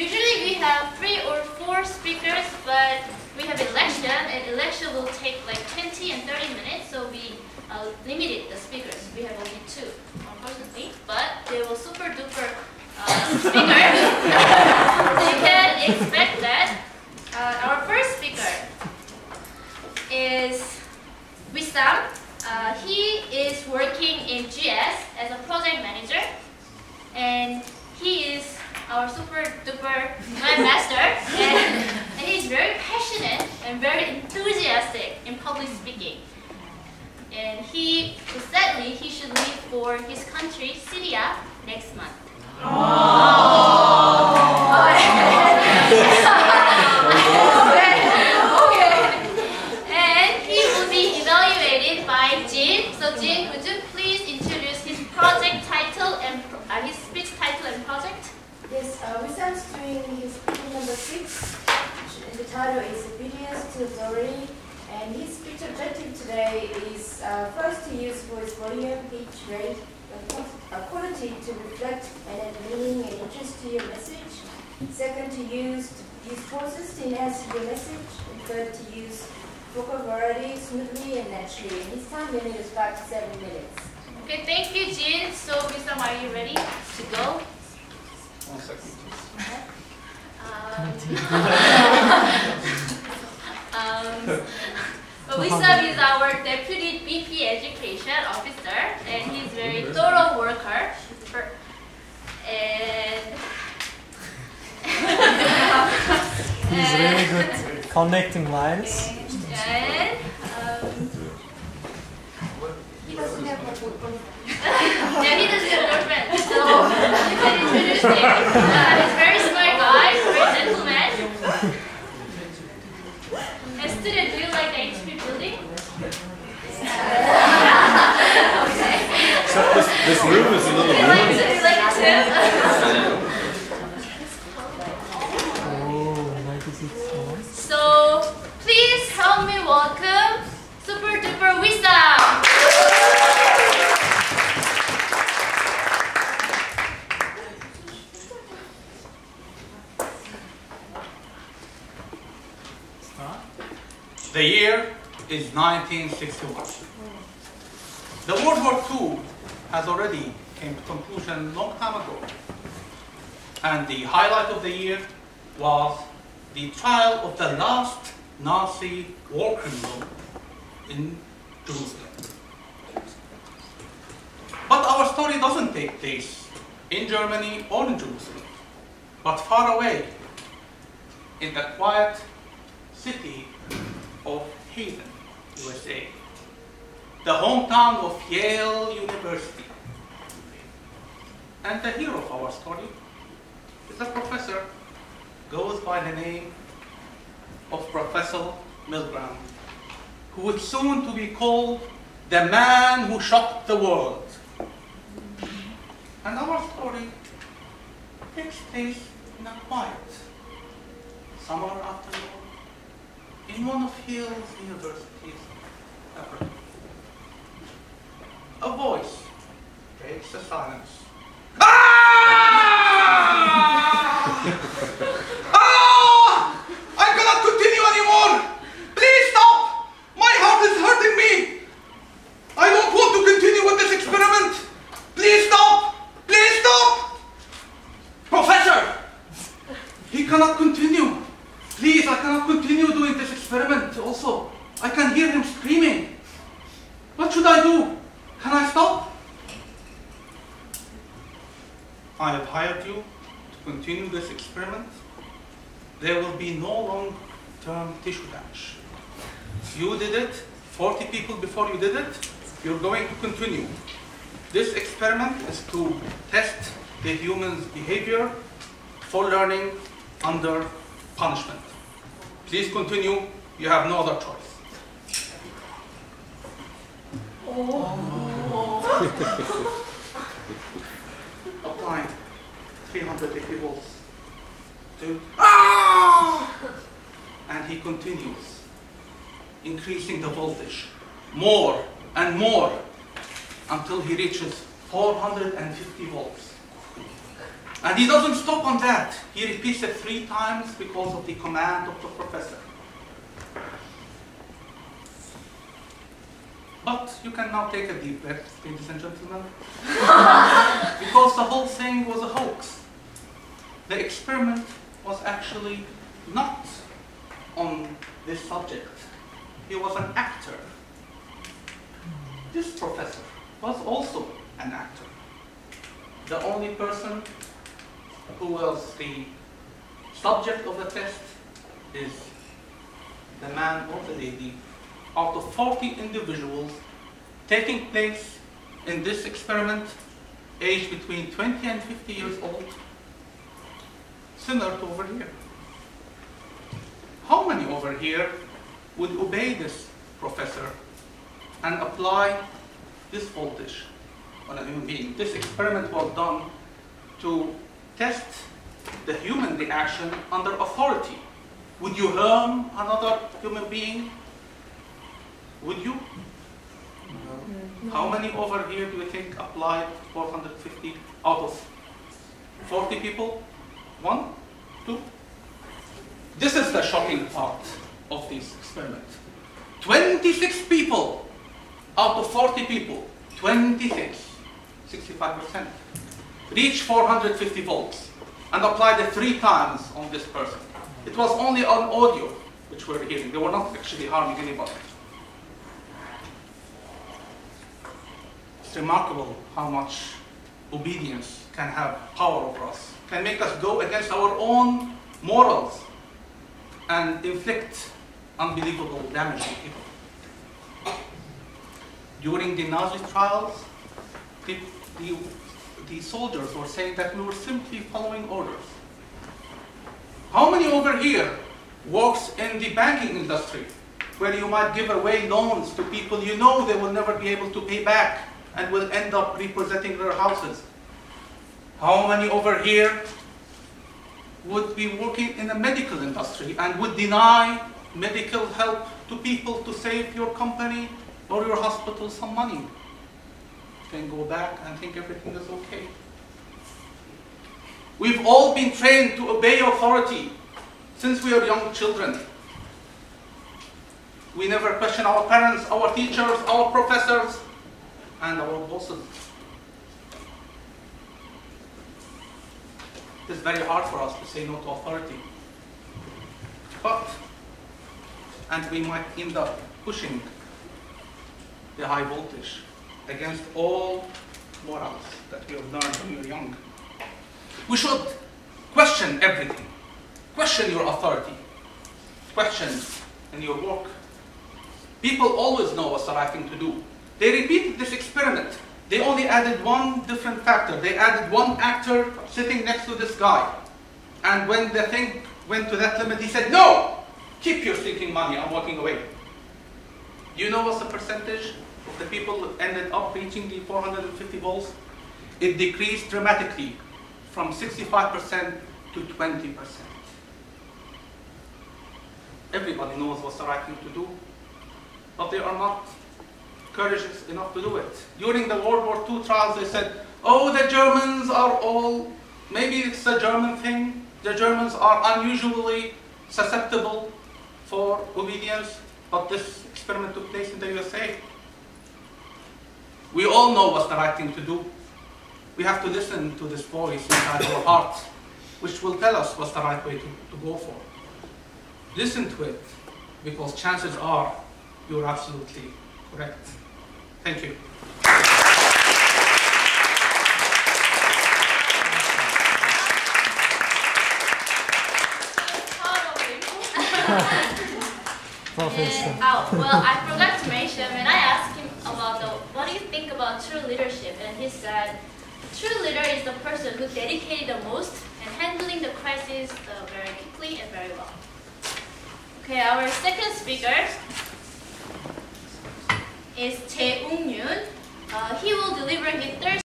Usually we have 3 or 4 speakers, but we have election, and election will take like 20 and 30 minutes, so we limited the speakers. We have only 2, unfortunately, but they were super duper speakers. You can expect that. Our first speaker is Wisam. He is working in GS as a project manager, and he is our super duper master, and he's very passionate and very enthusiastic in public speaking. And sadly, he should leave for his country, Syria, next month. And he will be evaluated by Jin. So Jin, could you please introduce his project title and his speech title and project? Yes, Wisam's doing his speech number 6. The title is Obedience to Authority, and his speech objective today is first to use voice volume, pitch, rate, quality to reflect and add meaning and interest to your message. Second, to use pauses to enhance your message. And third, to use vocal variety smoothly and naturally. And his time limit is 5 to 7 minutes. Okay, thank you, Jin. So, Wisam, are you ready to go? 1 second. Wisam is our Deputy BP Education Officer, and he's a very thorough worker. And he's really good connecting lines. And He doesn't have a boyfriend. yeah, he doesn't have a girlfriend, so you can introduce him. He's a very smart guy, very gentleman. And student, do you like the HP building? Okay. So this room is a little Do you like it too? Oh, 96. So, please help me welcome Super Duper Wisam. The year is 1961. The World War II has already came to conclusion a long time ago. And the highlight of the year was the trial of the last Nazi war criminal in Jerusalem. But our story doesn't take place in Germany or in Jerusalem, but far away in the quiet city of Haven, USA, the hometown of Yale University. And the hero of our story is a professor, goes by the name of Professor Milgram, who is soon to be called the man who shocked the world. And our story takes place in a quiet summer afternoon in one of Yale's universities. A voice breaks the silence. I cannot continue anymore! Please stop! My heart is hurting me! I don't want to continue with this experiment! Please stop! Please stop! Professor! He cannot continue. Please, I cannot continue doing this experiment also. I can hear him screaming. What should I do? Can I stop? I have hired you to continue this experiment. There will be no long-term tissue damage. You did it, 40 people before you did it, you're going to continue. This experiment is to test the human's behavior for learning under punishment. Please continue, you have no other choice. Applying 380 volts. And he continues, increasing the voltage more and more until he reaches 450 volts. And he doesn't stop on that. He repeats it 3 times because of the command of the professor. But you can now take a deep breath, ladies and gentlemen, because the whole thing was a hoax. The experiment was actually not on this subject. He was an actor. This professor was also an actor. The only person who was the subject of the test is the man or the lady out of 40 individuals taking place in this experiment, aged between 20 and 50 years old, similar to over here. How many over here would obey this professor and apply this voltage on a human being? This experiment was done to test the human reaction under authority. Would you harm another human being? Would you? No. How many over here do you think applied 450 out of 40 people? 1? 2? This is the shocking part of this experiment. 26 people out of 40 people, 26, 65%, reached 450 volts and applied it 3 times on this person. It was only on audio which we're hearing. They were not actually harming anybody. It's remarkable how much obedience can have power over us, can make us go against our own morals and inflict unbelievable damage on people. During the Nazi trials, the soldiers were saying that we were simply following orders. How many over here works in the banking industry, where you might give away loans to people you know they will never be able to pay back and will end up repossessing their houses? How many over here would be working in the medical industry and would deny medical help to people to save your company or your hospital some money? You can go back and think everything is okay. We've all been trained to obey authority since we are young children. We never question our parents, our teachers, our professors, and our bosses. It is very hard for us to say no to authority. And we might end up pushing the high voltage against all morals that we have learned when we were young. We should question everything. Question your authority. Question in your work. People always know what's the right thing to do. They repeated this experiment. They only added one different factor. They added one actor sitting next to this guy. And when the thing went to that limit, he said, "No! Keep your stinking money, I'm walking away." You know what's the percentage of the people who ended up reaching the 450 volts? It decreased dramatically from 65% to 20%. Everybody knows what's the right thing to do, but they are not courageous enough to do it. During the World War II trials, they said, "Oh, the Germans are all, maybe it's a German thing. The Germans are unusually susceptible for obedience," but this experiment took place in the USA. We all know what's the right thing to do. We have to listen to this voice inside our heart, which will tell us what's the right way to go for. Listen to it, because chances are you're absolutely correct. Thank you. Professor. Well, I forgot to mention, when I asked him about what do you think about true leadership, and he said, true leader is the person who dedicated the most and handling the crisis very quickly and very well. Okay, our second speaker is Jae Ung-yoon. He will deliver his third